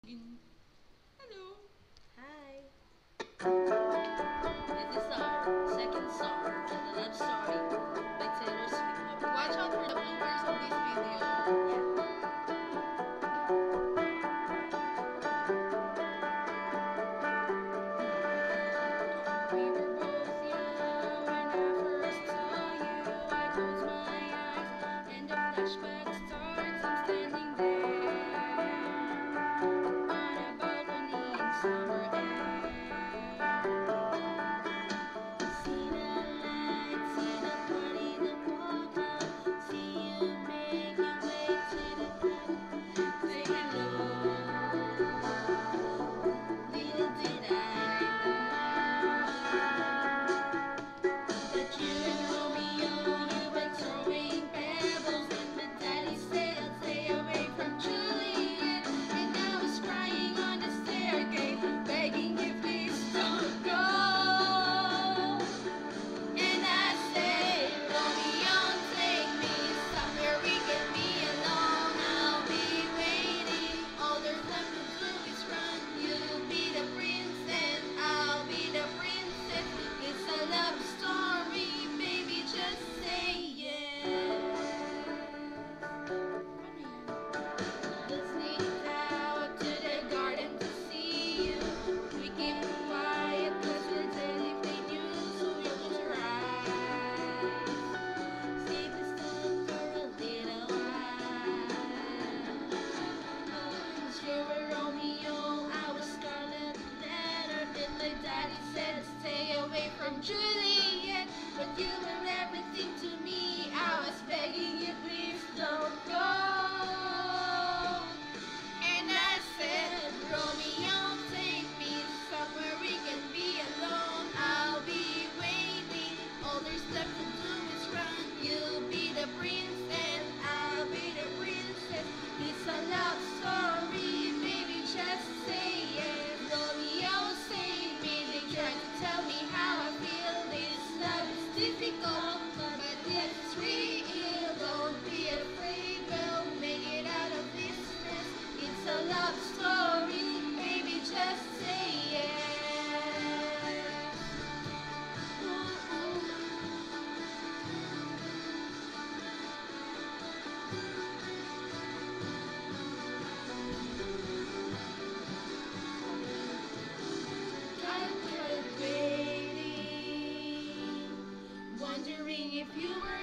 In Hello. Hi. This is our second song, The Love Story by Taylor Swift. Watch out for the bloopers of this video. Yeah. We were both young when I first saw you. I close my eyes and the flashback starts. I'm standing there on a balcony in summer air. See the lights, see the party, the polka. See you make your way to the club. Say hello. Little did I know that you and Romeo, you were throwing pebbles, and the daddy said, "Stay away from Juliet." And I was crying on the staircase, begging you please don't go. And I said, "Romeo, take me somewhere we can be alone. I'll be waiting. All there's left to do is run. You'll be the prince and I'll be the princess. It's a love story, baby. Just say yes." Let's sneak out to the garden to see you. We keep quiet 'cause we're dead if they knew. So you close your eyes. Stay this sun for a little while. 'Cause you were Romeo, I was Scarlet Letter. And my daddy said stay away from Juliet. But you were everything to me. I was begging you, please don't go. And I said, "Romeo, take me somewhere we can be alone. I'll be waiting. All there's left to do is run. You'll be the prince and I'll be the princess. It's a love story, baby. Just say yes." Romeo, save me. They try to tell me how I feel. This love is difficult, but yes, it's real. Don't be afraid, we'll make it out of this mess. It's a love story, baby. Just say yes. Ooh, I was waiting, wondering if you were